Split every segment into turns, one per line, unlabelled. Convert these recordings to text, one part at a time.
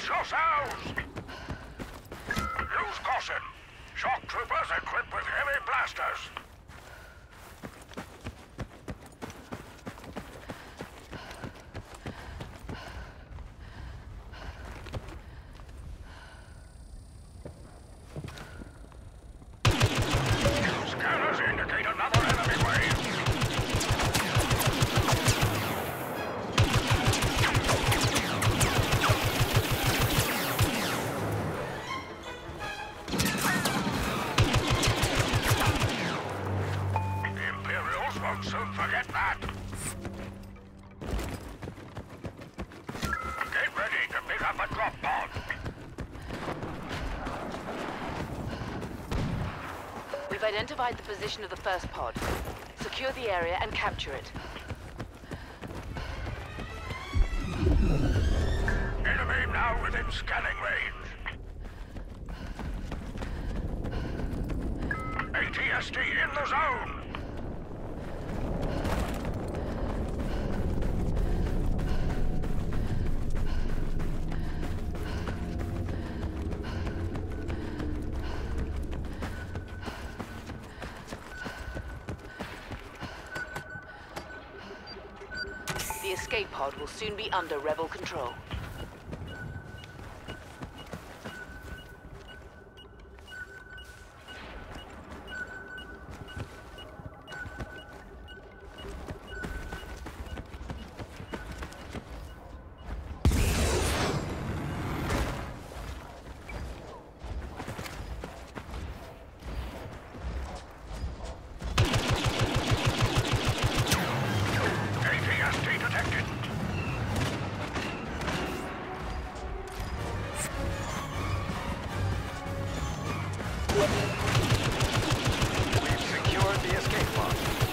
yourselves! Use caution. Shock troopers equipped with heavy blasters. Scanners indicate another enemy wave. Won't soon forget that. Get ready to pick up a drop pod.
We've identified the position of the first pod. Secure the area and capture it.
Enemy now within scanning range. ATST in the zone.
The escape pod will soon be under rebel control.
We've secured the escape pod.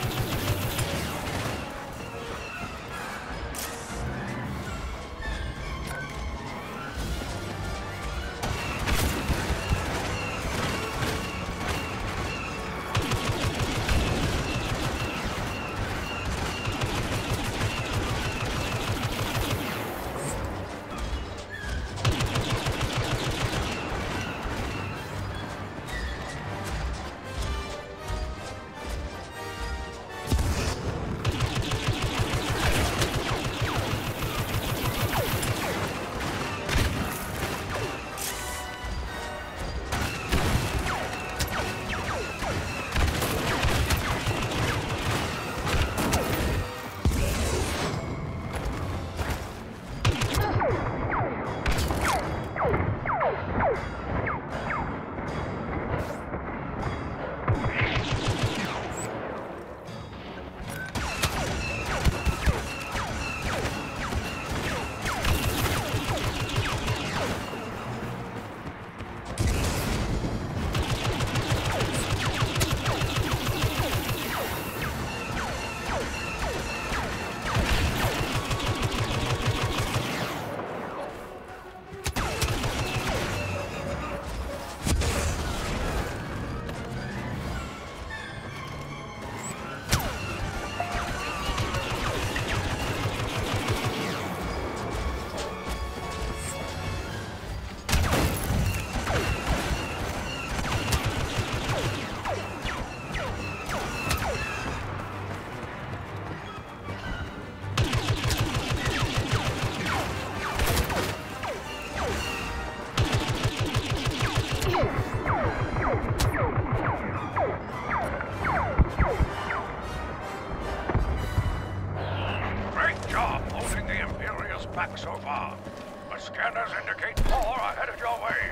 Back so far. The scanners indicate more ahead of your way.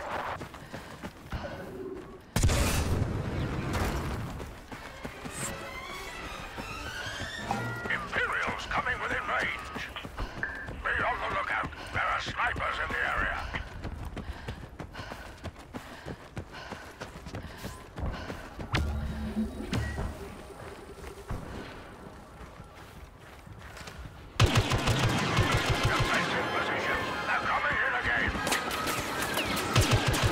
Imperials coming within range. Be on the lookout. There are snipers in the area. Defensive positions. They're coming in again.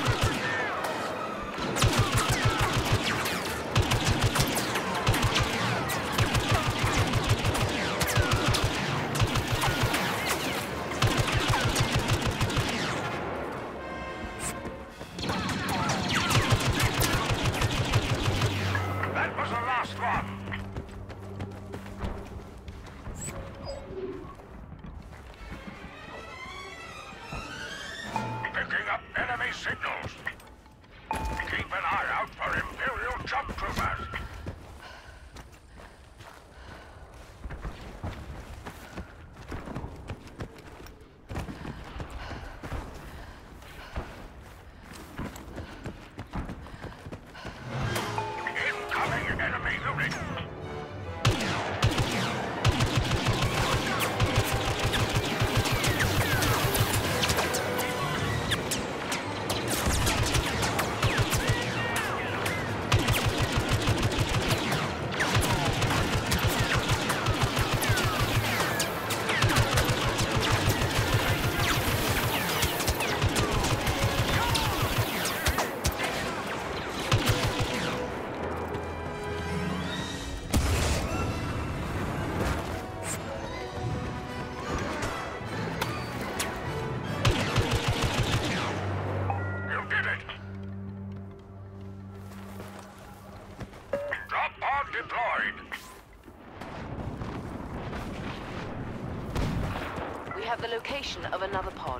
have the location of another pod.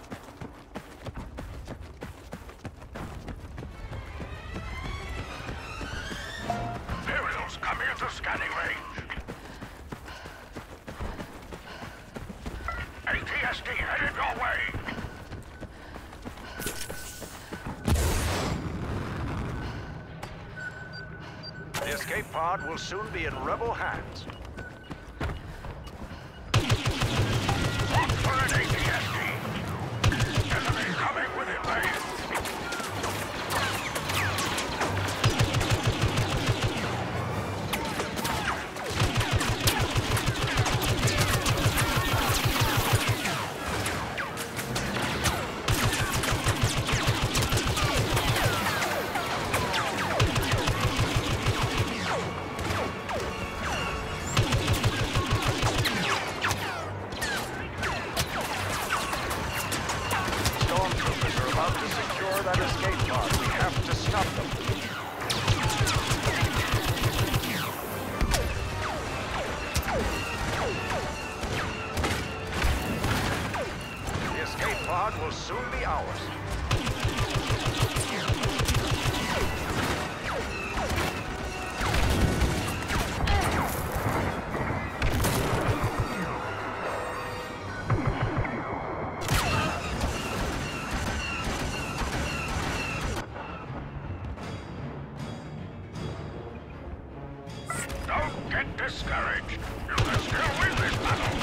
Imperials coming into scanning range. ATSD headed your way.
The escape pod will soon be in rebel hands.
Look for an ATSD. Enemy coming with invasion.
Stormtroopers are about to secure that escape pod. We have to stop them. The escape pod will soon be ours.
Don't get discouraged. You can still win this battle.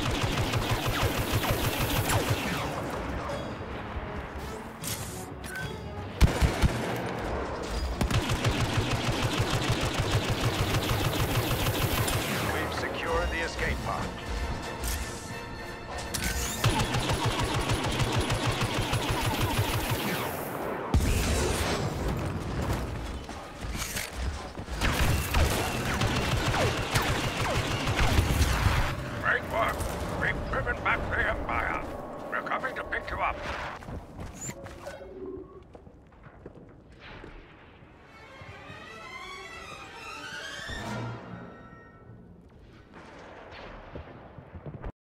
We've secured the escape pod.
Great work. We've driven back the Empire. We're coming to pick you up.